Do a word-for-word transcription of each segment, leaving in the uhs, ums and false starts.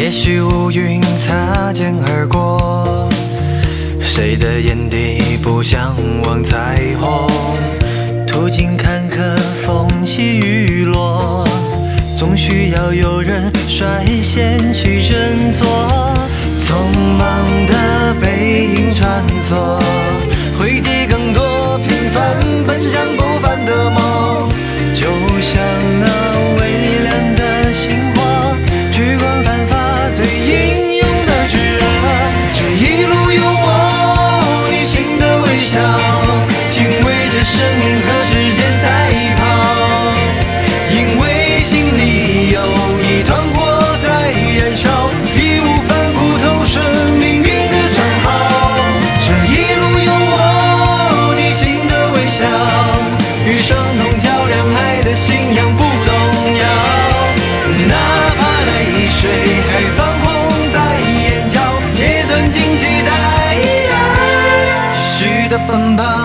也许乌云擦肩而过，谁的眼底不向往彩虹？途经坎坷，风起雨落，总需要有人率先去振作。匆忙的背影穿梭，汇集更多平凡奔向不凡的梦，就像那微亮的星火，聚光散发最英勇的炙热。这一路有我，你心的微笑，敬畏着生命和时间赛跑，因为心里有一团火在燃烧，义无反顾投身命运的长跑。这一路有我，你心的微笑，与伤痛较量，爱的信仰不动摇，哪怕泪水还泛红在眼角，也曾经期待继续的奔跑。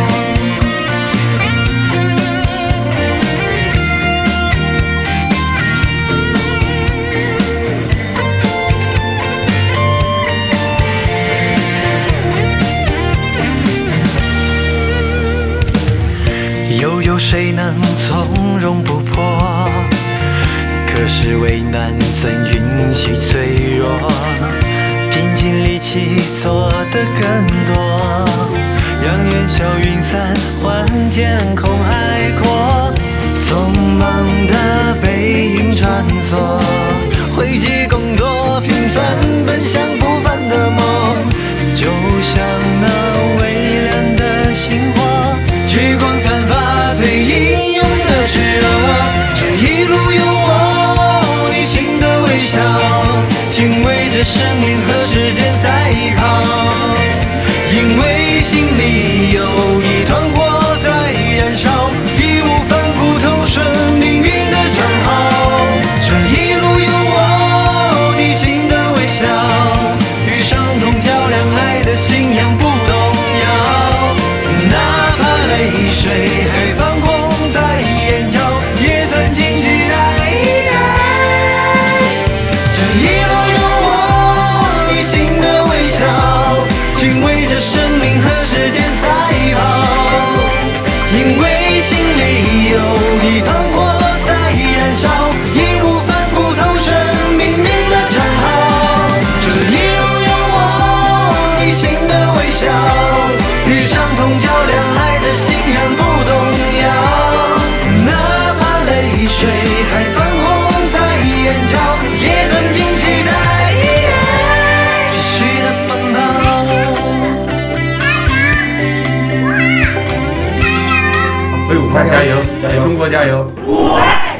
又有谁能从容不迫？可是为难怎允许脆弱？拼尽力气做得更多，让烟消云散，换天空海阔。匆忙的背影穿梭，汇集更多平凡奔向不凡的梦，就像那微亮的星火，聚光散发最英勇的炙热。这一路有我，你心的微笑，敬畏着生命和时间赛跑，因为心里有一团火在燃烧，义无反顾投身命运的长跑。这一路有我，你心的微笑，与伤痛较量，爱的信仰不动摇，哪怕泪水还泛红在眼角，也曾经期待。这一路有我，你心的微笑，敬畏着生命和时间赛跑，因为心里有一团火在燃烧，义无反顾投身命运的长跑。这一路有我，你心的微笑，与伤痛较量，爱的信仰不动摇，哪怕泪水还泛红在眼角，也曾经期待继续的奔跑。 为武汉加油，为中国加油！